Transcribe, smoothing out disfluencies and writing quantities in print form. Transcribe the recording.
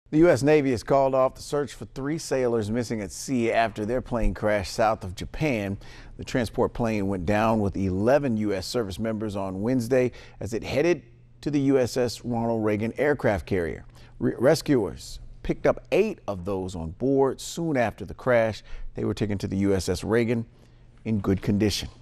The U.S. Navy has called off the search for three sailors missing at sea after their plane crashed south of Japan. The transport plane went down with 11 U.S. service members on Wednesday as it headed to the USS Ronald Reagan aircraft carrier. Rescuers picked up 8 of those on board soon after the crash. They were taken to the USS Reagan in good condition.